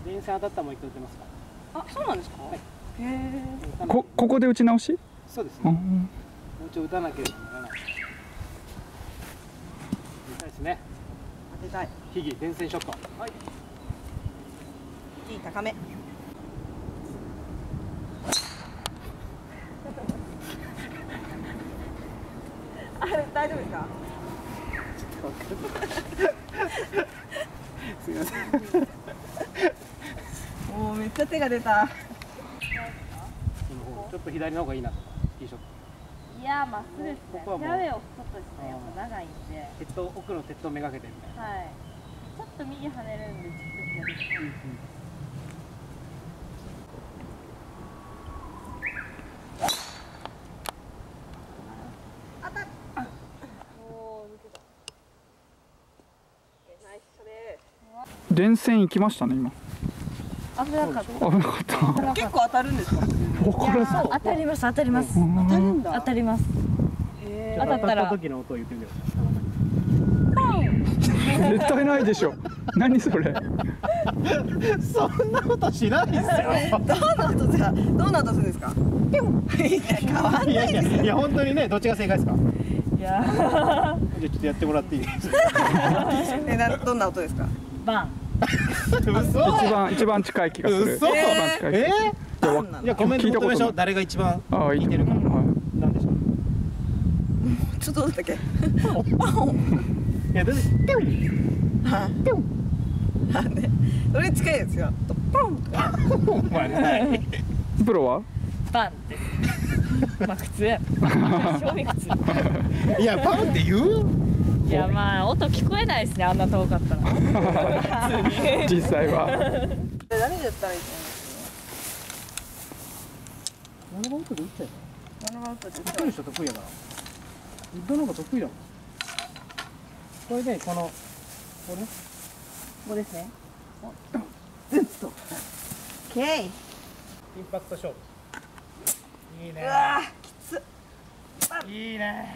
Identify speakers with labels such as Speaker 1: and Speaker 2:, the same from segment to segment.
Speaker 1: 電線当たったらもう一回打てますか。
Speaker 2: あ、そうなんですか。はい、へえ。
Speaker 3: ここで打ち直し？
Speaker 1: そうですね。もうちょい打たなければならない。打ちたいですね。
Speaker 2: 当てたい。
Speaker 1: ヒギ電線ショット。はい。
Speaker 2: いい高め。あれ大丈夫ですか？
Speaker 1: すみません。
Speaker 2: もうめっちゃ手が出た。
Speaker 1: ちょっと左の方がいいなとか、ティーショット。
Speaker 4: いや、まっすぐですね。フェアウェイをちょっとですね、やっぱ長いんで。
Speaker 1: 鉄塔、奥の鉄塔めがけてみたいな。
Speaker 4: はい。ちょっと右跳ねるんで、ちょっと左。
Speaker 2: 当たっ。おお、抜けた。ナイスショです。
Speaker 3: 電線行きましたね今。
Speaker 4: 危なかった。
Speaker 3: 危なかった。
Speaker 2: 結構当たるんですか？
Speaker 3: これそう
Speaker 4: 当たります、当たります。
Speaker 2: 当たるんだ。
Speaker 4: 当たります。当たったら。
Speaker 1: 時の音を言ってみてくださ
Speaker 3: 絶対ないでしょ。何それ。
Speaker 1: い。そんなことしないですよ。
Speaker 2: どんな音ですか？どんな音するんですか？いや、変わんないですよ。
Speaker 1: いや本当にね、どっちが正解ですか。
Speaker 4: いや。
Speaker 1: じゃあちょっとやってもらっていいですか。
Speaker 2: どんな音ですか？
Speaker 4: バン。
Speaker 3: 一番近い気がする。
Speaker 1: 嘘。
Speaker 3: 一番近い。
Speaker 1: いやコメント求めましょう。誰が一番似てるか。なんでしょう。
Speaker 2: ちょっとどうだったっけ？
Speaker 1: いや、だってピョンピョン。
Speaker 2: ね、それ近いですよ。ポン。
Speaker 1: お前ない。
Speaker 3: プロは？
Speaker 4: バンです。まあ普通や。正味普通。
Speaker 1: いや、パンって言う？
Speaker 4: いや、まあ音聞こえないですね、あんな遠かったら。
Speaker 3: 実際は。
Speaker 2: 何でやったらいいと思います？
Speaker 1: 7番ウッドで打ったよ。
Speaker 2: 7番ウッドで
Speaker 1: 得意な人得意やから。ウッドの方が得意だもん。これでこのこれ
Speaker 2: ここですね。ずっと。オッケー。
Speaker 1: インパクト勝負。いいね。
Speaker 2: うわー、きつ。
Speaker 1: いいね。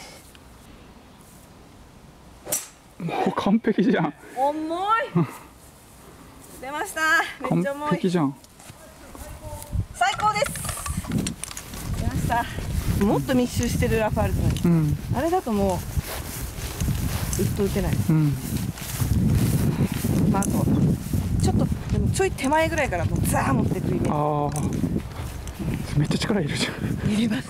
Speaker 3: もう完璧じゃん。
Speaker 2: 重い。出ました。めっ
Speaker 3: 完
Speaker 2: ちゃ重い。
Speaker 3: 璧じゃん。
Speaker 2: 最高です。出ました。もっと密集してるラファールズなんです。
Speaker 3: うん。
Speaker 2: あれだともうずっと打てない。
Speaker 3: うん。
Speaker 2: まあ、あとちょっとでもちょい手前ぐらいからもうザー持ってくるイメー
Speaker 3: ああ。めっちゃ力いるじゃん。
Speaker 2: ジ。いります。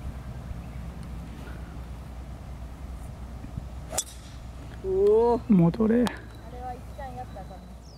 Speaker 2: おお。
Speaker 3: 戻れ。
Speaker 4: あれは一旦やったら。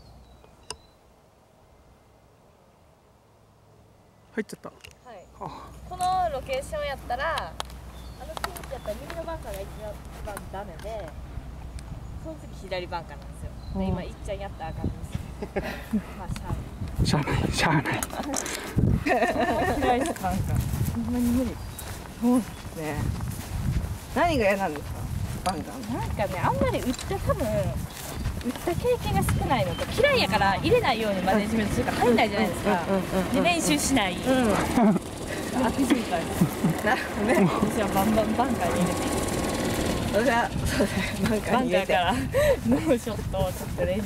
Speaker 3: 入っちゃった。
Speaker 4: はい。このロケーションやったら、あのピンチやったら右のバンカーが一番ダメで、その次左バンカーなんですよ。で、今一ちゃんやったらあかんです。まあ
Speaker 3: しゃあない、しゃあない。
Speaker 4: 左バンカー。
Speaker 2: そんなに無理。そうですね。何が嫌なんですか？バンカー。
Speaker 4: なんかね、あんまり打った経験が少ないのと、嫌いやから入れないようにマネジメントするから入んないじゃないですか。で練習しない。悪循環です。
Speaker 2: なるほどね。
Speaker 4: 私はバンバンバンカーに入れて。
Speaker 2: 私はそうですね。バンカー
Speaker 4: バン
Speaker 2: に入れて。
Speaker 4: カーからノーショットをちょっと練習。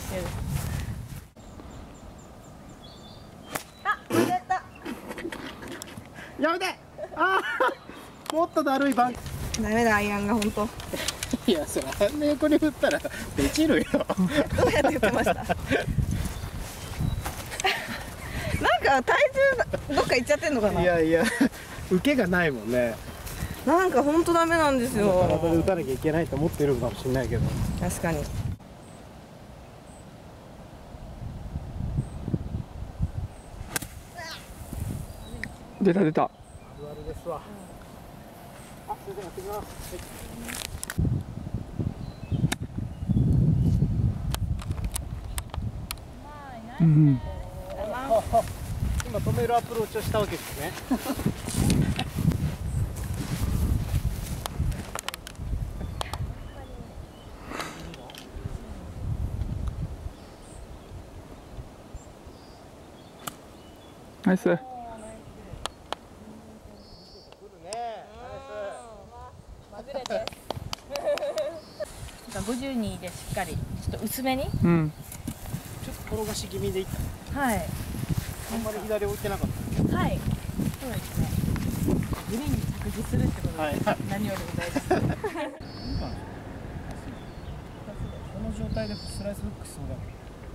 Speaker 2: あ、間違えた。
Speaker 1: やめて。ああ。もっとだるいバン。
Speaker 2: ダメだ、アイアンが本当。
Speaker 1: いや、それあんな横に振ったらできるよ。
Speaker 2: どうやって言ってました？なんか体重どっか行っちゃってんのかな。
Speaker 1: いやいや、受けがないもんね。
Speaker 2: なんか本当ダメなんですよ。
Speaker 1: 体で打たなきゃいけないと思ってるかもしれないけど。
Speaker 2: 確かに。
Speaker 3: 出た出た。
Speaker 1: あるあるですわ。あ、それでやってきます。
Speaker 3: うん。
Speaker 1: 今止めるアプローチをしたわけですね。
Speaker 3: ナイス。
Speaker 4: 52でしっかりちょっと薄めに。
Speaker 3: うん。
Speaker 1: ちょっと転がし気味でいった。
Speaker 4: はい。
Speaker 1: あんまり左置いてなかった。
Speaker 4: はい。そうですね。グリーンに着地するってことで、
Speaker 1: はい、
Speaker 4: 何よりも大事です。
Speaker 1: この状態でスライスフックしそうだから。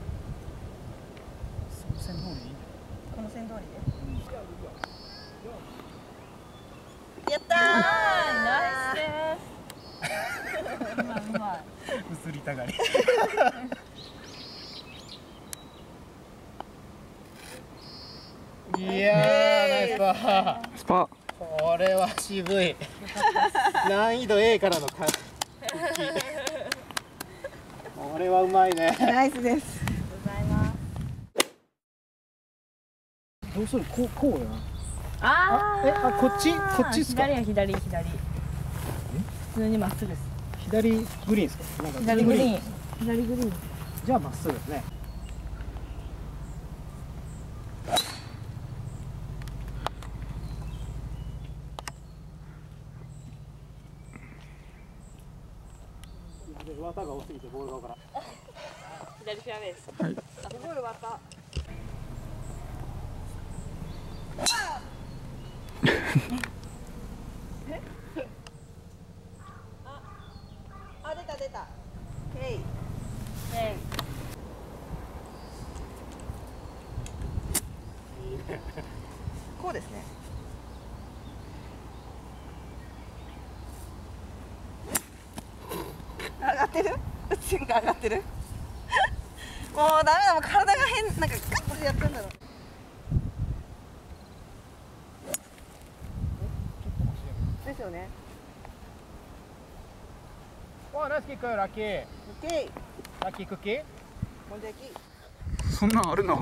Speaker 1: その線通りでいいんだよ。
Speaker 2: この線通り
Speaker 1: うん
Speaker 2: で。やったー。
Speaker 4: ナイスです。うまいうまい。
Speaker 1: 移りたがり。いやー、ナイスパー。
Speaker 3: スパ。
Speaker 1: これは渋い。難易度 A からの復帰。これはうまいね。
Speaker 2: ナイスです。
Speaker 4: ございます。
Speaker 1: どうする？こうやな。
Speaker 4: あ
Speaker 1: こっちですか？
Speaker 4: 左や左。普通にまっすぐです。
Speaker 1: 左グリーンですか？なんか
Speaker 4: 左グリーン。左グリーン。
Speaker 1: じゃあまっすぐですね。綿が多すぎてボールが分からん。
Speaker 4: 左フェアウェイです。
Speaker 3: はい。
Speaker 2: すごい綿。あ、出た。ヘイ。こうですね。上がってる？線が上がってる？もうダメだ、もう体が変、なんかガッとやってんだろ。ですよね。
Speaker 1: おー、ナイスキック、ラッキー。
Speaker 2: オッケー。
Speaker 1: ラッキークッキー。
Speaker 2: もんじゃ焼き。
Speaker 3: そんなんあるの？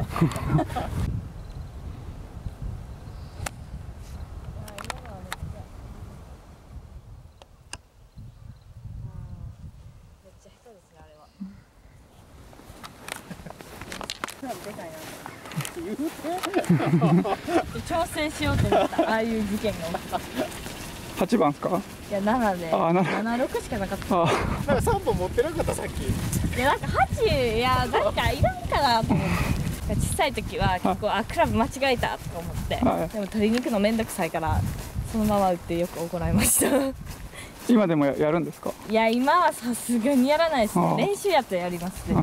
Speaker 4: 挑戦しようと思ったああいう事件が起きた。
Speaker 3: 8番ですか？
Speaker 4: いや7で76しかなかった。
Speaker 3: あ
Speaker 1: なんか3本持ってなかったさっき。
Speaker 4: いやなんか8いやなんかいらんかなと思って。小さい時は結構クラブ間違えたとか思って、
Speaker 3: はい、
Speaker 4: でも取りに行くのめんどくさいからそのまま打ってよく怒られました。
Speaker 3: 今でもやるんですか？
Speaker 4: いや今はさすがにやらないですね。練習やったらやりますね。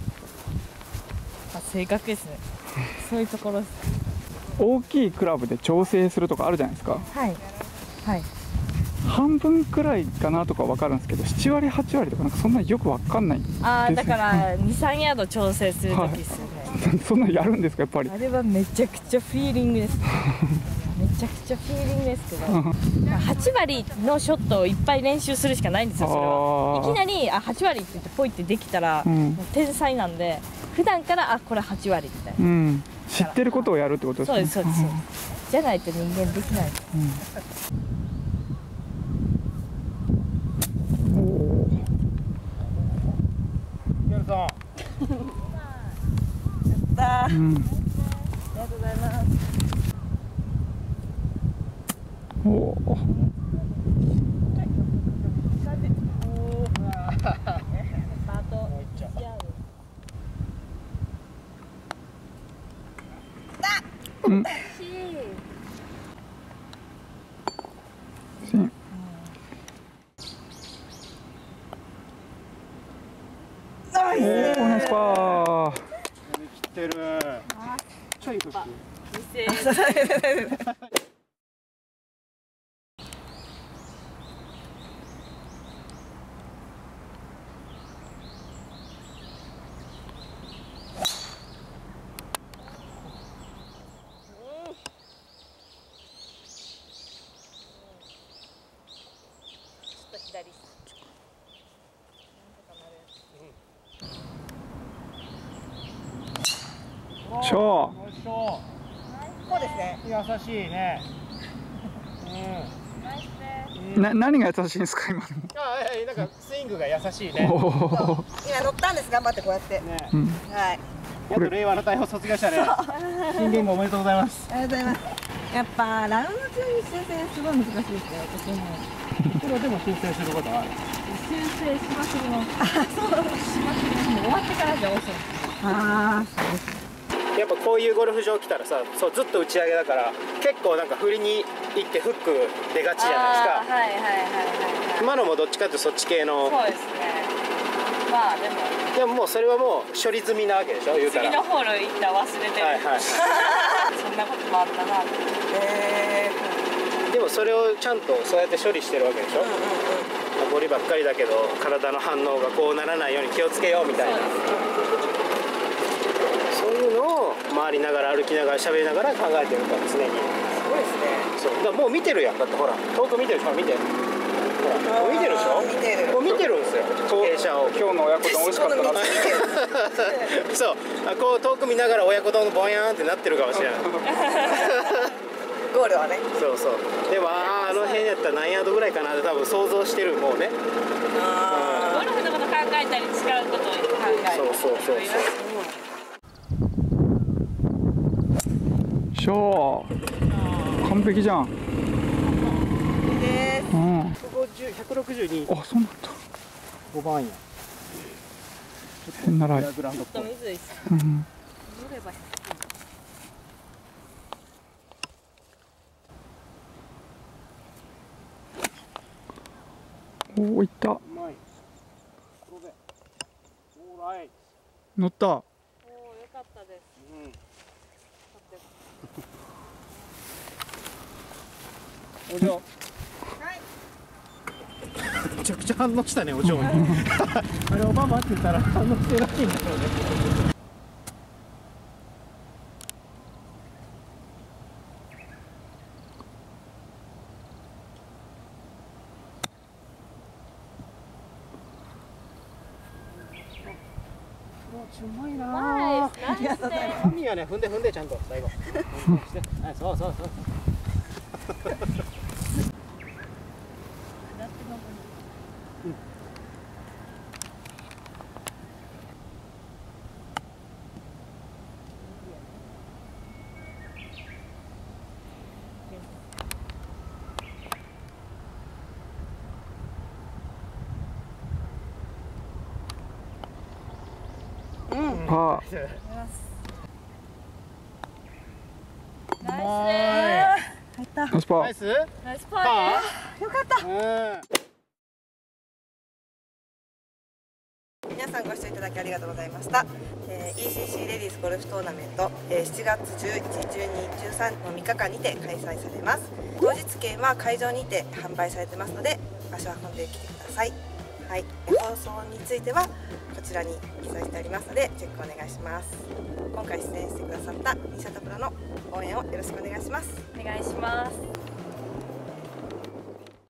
Speaker 4: 性格ですね。そういうところです。
Speaker 3: 大きいクラブで調整するとかあるじゃないですか。
Speaker 4: はいはい。
Speaker 3: 半分くらいかなとか分かるんですけど、7割8割とかなんかそんなよく分かんないです。
Speaker 4: ああだから23ヤード調整する時ですよね。
Speaker 3: はい、そんなやるんですかやっぱり。
Speaker 4: あれはめちゃくちゃフィーリングです。めちゃくちゃフィーリングですけど8割のショットをいっぱい練習するしかないんですよ。それはいきなり8割って言ってポイってできたら、もう天才なんで普段からこれ8割みたいな、
Speaker 3: 知ってることをやるってことですね。
Speaker 4: そうですじゃないと人間できない。
Speaker 1: ギャルさん。
Speaker 2: やったー。ありがとうございます。
Speaker 3: おお。
Speaker 2: ナイス
Speaker 3: ナイスパー。
Speaker 1: 切ってる。ちょいフック。
Speaker 3: 超
Speaker 2: こうですね。
Speaker 1: 優しいね。
Speaker 3: 何が優しいんですか今の？
Speaker 1: なんかスイングが優しいね。
Speaker 2: 今乗ったんです。頑張ってこうやって。はい。
Speaker 1: やっと令和の大砲卒業したね。新元号おめでとうございます。
Speaker 2: ありがとうございます。やっぱラウンド中に修正すごい難しいですよ。私も。
Speaker 1: プロでも修正することはある。
Speaker 4: 修正しまくりの。しまくりの。終わってからじゃ遅い。
Speaker 2: ああ、そうです。
Speaker 1: やっぱこういうゴルフ場来たらさ、そうずっと打ち上げだから結構なんか振りに行ってフック出がちじゃないですか。
Speaker 4: はいはいはいはいはい。
Speaker 1: 今のもどっちかっていうとそっち系の。
Speaker 4: そうですね。まあでも
Speaker 1: もうそれはもう処理済みなわけでしょ、言うたら。
Speaker 4: 次のホール行ったら忘れてる。
Speaker 1: はいはい
Speaker 4: そんなこともあったなって。
Speaker 1: でもそれをちゃんとそうやって処理してるわけでしょ。ゴリばっかりだけど体の反応がこうならないように気をつけようみたいな、そういうのを回りながら歩きながら喋りながら考えてるから常に。
Speaker 2: すごいですね。
Speaker 1: そうだからもう見てるやん。だってほら遠く見てるでしょ。見てほらもう見てるでしょ。
Speaker 2: 見てる。
Speaker 1: もう見てるんですよ、傾斜を。
Speaker 3: 今日の親子丼美味しかったなって
Speaker 1: そうこう遠く見ながら親子丼ぼやーんってなってるかもしれない
Speaker 2: ゴールはね。
Speaker 1: そうそう。でもあの辺やったら何ヤードぐらいかなって多分想像してる。もうね。
Speaker 4: ゴルフのこと考えたり違うことを考える。
Speaker 1: そうそうそう
Speaker 3: しょー完璧じゃん。
Speaker 2: です。
Speaker 3: うん。
Speaker 1: 162。
Speaker 3: あ、そうなんだ。
Speaker 1: 5番や。
Speaker 3: 変なライ。
Speaker 1: グラウンドっぽい。
Speaker 4: むずいっす。
Speaker 3: うん。
Speaker 4: 乗れば
Speaker 3: おお、いった。
Speaker 1: うまい。これで。オーライ。
Speaker 3: 乗った。
Speaker 4: おお、よかったです。
Speaker 1: お嬢。はい。めちゃくちゃ反応したね、お嬢に。あれオバマって言ったら反応してないんでしょうね。うまいな
Speaker 4: ナ
Speaker 1: ぁ。
Speaker 4: イスです。
Speaker 1: 神やね、踏んでちゃんと最後。はい、そうそうそう。
Speaker 3: パー。
Speaker 4: ナイ
Speaker 2: 入った。
Speaker 3: ナイスパー。
Speaker 1: ナイス。
Speaker 4: ス。ナイスパーです。
Speaker 2: よかった。
Speaker 1: うん。
Speaker 2: 皆さんご視聴いただきありがとうございました。ECC レディースゴルフトーナメント、7月11、12、13の3日間にて開催されます。当日券は会場にて販売されてますので足を運んできてください。はい、放送についてはこちらに記載してありますのでチェックお願いします。今回出演してくださった西畑プロの応援をよろしくお願いします。
Speaker 4: お願いします。